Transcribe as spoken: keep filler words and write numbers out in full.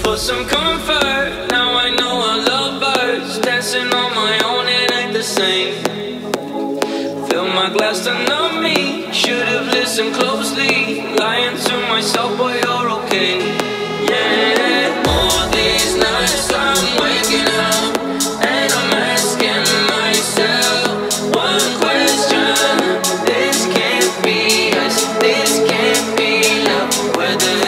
for some comfort. Now I know I love birds. Dancing on my own, it ain't the same. Fill my glass to numb me. Should've listened closely. Lying to myself, boy, you're okay. Yeah, all these nights I'm waking up and I'm asking myself one question. This can't be us, this can't be love. Where the